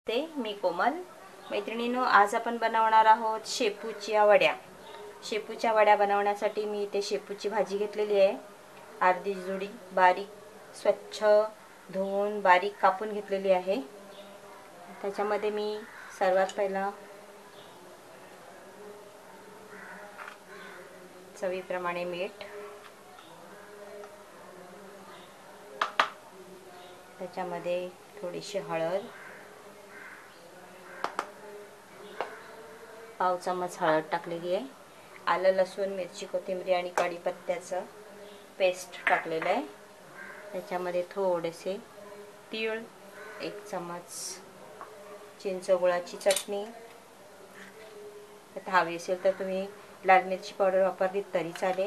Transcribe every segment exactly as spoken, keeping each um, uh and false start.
ते मी कोमल. मैत्रिणींनो, आज आपण बनवणार आहोत शेपूच्या वड्या. शेपूच्या वड्या बनवण्यासाठी मी इथे शेपूची भाजी घेतलेली आहे. अर्धी जुडी बारीक स्वच्छ धुवून बारीक कापून घेतलेली आहे. त्याच्यामध्ये मी सर्वात पहिला चवीप्रमाणे मीठ, त्याच्यामध्ये थोडीशी हळद, पाव चमच हळद टाकलेली आहे. आलं लसूण मिरची कोथिंबीर आणि कढीपत्त्याचं पेस्ट टाकलेलं आहे. त्याच्यामध्ये थोडेसे तीळ, एक चमच चिंच गुळाची चटणी, तर हवी असेल तर तुम्ही लाल मिरची पावडर वापरली तरी चालेल,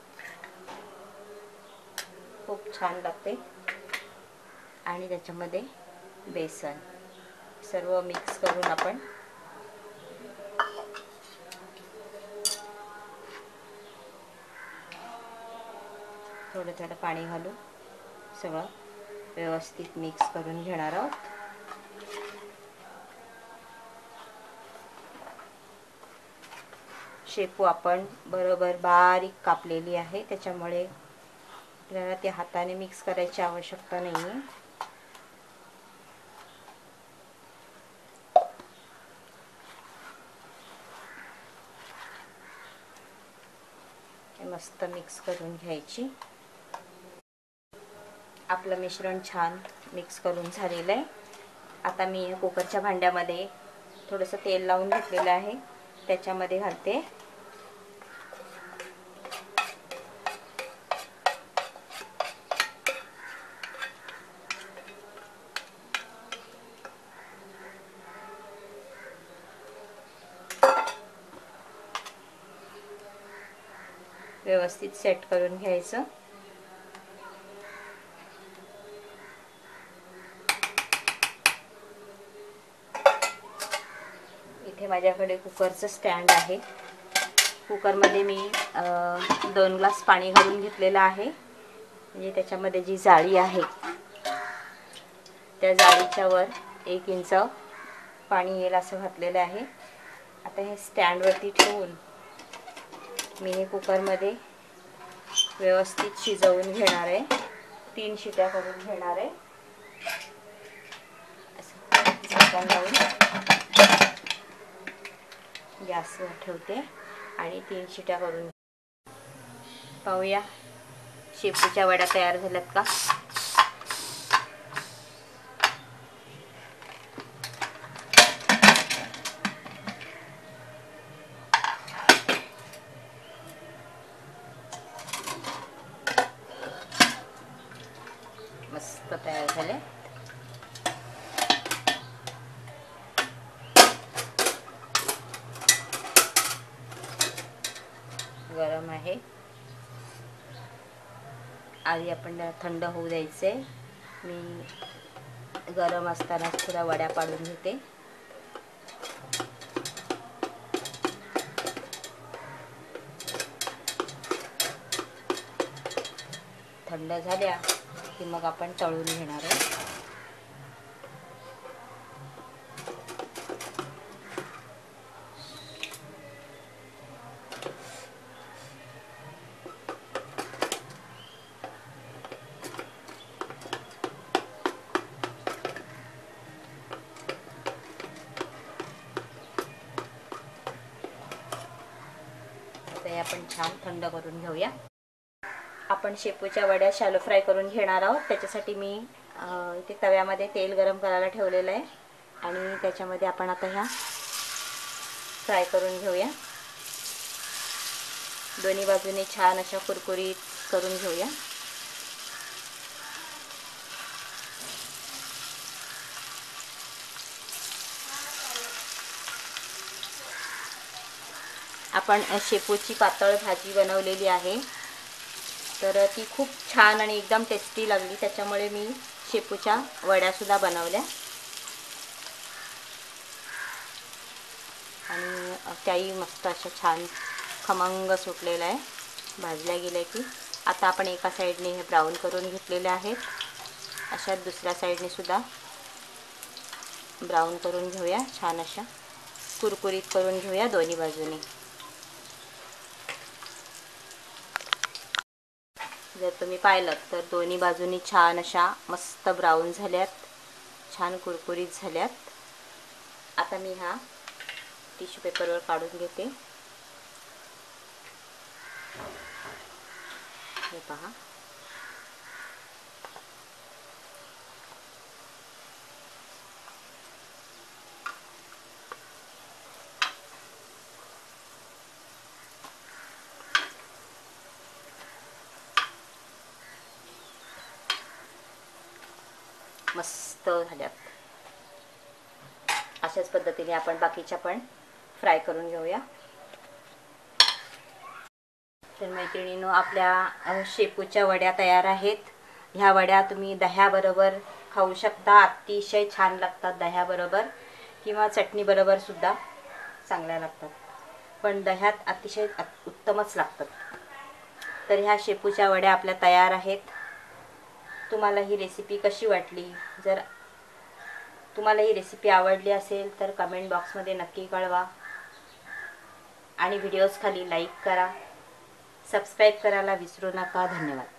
खूप छान लागते. आणि त्याच्यामध्ये बेसन सर्व मिक्स करून आपण थोडं थोडं पाणी घालून सगळं व्यवस्थित मिक्स करून घेणार आहोत. शेपू आपण बरोबर बारीक कापलेली आहे, त्याच्यामुळे आपल्याला ते हाताने मिक्स करायची आवश्यकता नाही आहे. मस्त मिक्स करून घ्यायची. आपलं मिश्रण छान मिक्स करून झालेलं आहे. आता मी कुकरच्या भांड्यामध्ये थोडंसं तेल लावून घेतलेलं आहे. त्याच्यामध्ये घालते व्यवस्थित सेट करून घ्यायचं. इथे माझ्याकडे कुकरचं स्टँड आहे. कुकरमध्ये मी दोन ग्लास पाणी घालून घेतलेलं आहे. म्हणजे त्याच्यामध्ये जी जाळी आहे त्या जाळीच्या वर एक इंच पाणी येईल असं घातलेलं आहे. आता हे स्टँडवरती ठेवून मी हे कुकरमध्ये व्यवस्थित शिजवून घेणार आहे. तीन शिट्या करून घेणार आहे. असं झाकण लावून गॅसवर ठेवते आणि तीन शिट्या करून पाहूया शेपूच्या वड्या तयार झाल्यात का. मस्त तयार झाले. गरम आहे, आधी आपण त्याला थंड होऊ द्यायचे. मी गरम असताना थोड्या वड्या पाडून घेते. थंड झाल्या की मग आपण तळून घेणार आहे. आता आपण छान थंड करून घेऊया. आपण शेपूच्या वड्या शॅलो फ्राय करून घेणार आहोत. त्याच्यासाठी मी इथे तव्यामध्ये तेल गरम करायला ठेवलेलं आहे आणि त्याच्यामध्ये आपण आता ह्या फ्राय करून घेऊया. दोन्ही बाजूने छान अशा कुरकुरीत करून घेऊया. आपण शेपूची पातळ भाजी बनवलेली आहे, तर ती खूप छान आणि एकदम टेस्टी लागली. त्याच्यामुळे मी शेपूच्या वड्या सुद्धा बनवल्या आणि त्याही मस्त अशा छान खमंग सुटलेला आहे. भाजल्या गेल्या की आता आपण एका साईडने हे ब्राऊन करून घेतलेले आहेत. अशा दुसऱ्या साईडने सुद्धा ब्राऊन करून घेऊया, छान अशा कुरकुरीत करून घेऊया दोन्ही बाजूनी। जर तुम्ही पाहिलं तर दोन्ही बाजूनी छान अशा मस्त ब्राऊन झाल्यात, छान कुरकुरीत झाल्यात। आता मी हा टिश्यू पेपरवर काढून घेते। हे पहा, मस्त झाल्यात। अशाच पद्धतीने आपण बाकीच्या पण फ्राय करून घेऊया। तर मैत्रिणींनो, आपल्या शेपूच्या वड्या तयार आहेत। ह्या वड्या तुम्ही दह्याबरोबर खाऊ शकता, अतिशय छान लागतात दह्याबरोबर किंवा चटणीबरोबर सुद्धा चांगल्या लागतात, पण दह्यात अतिशय उत्तमच लागतात। तर ह्या शेपूच्या वड्या आपल्या तयार आहेत। तुम्हाला ही रेसिपी कशी वाटली? जर तुम्हाला ही रेसिपी आवडली असेल तर कमेंट बॉक्समध्ये नक्की कळवा आणि व्हिडिओज खाली लाईक करा, सबस्क्राईब करायला विसरू नका। धन्यवाद।